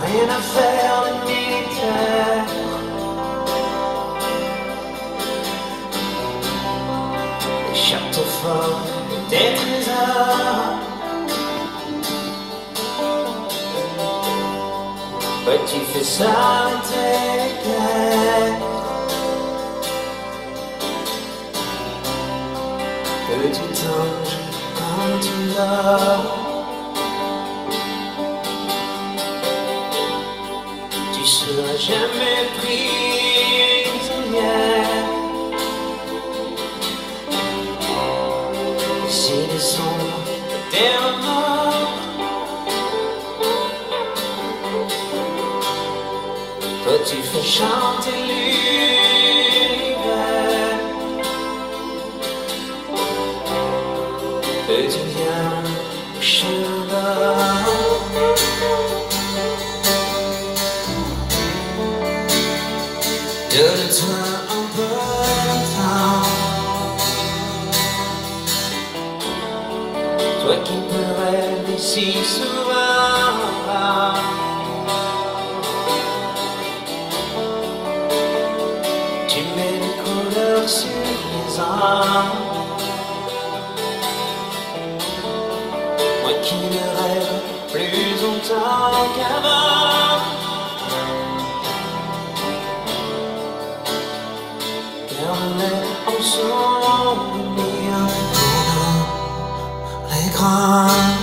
rien à faire de militaire. Des châteaux forts, des trésors. Petit fais ça tes guerres. Petit ange, quand tu dors, tu seras jamais prisonnière. Si les sombres des remords, toi tu fais chanter l'hiver. Que tu viens au chemin, donne-toi un peu de temps. Toi qui peux rêver si souvent, tu mets des couleurs sur les arbres. Moi qui ne rêve plus longtemps qu'avant, garde-les en souvenir pour nous les grands.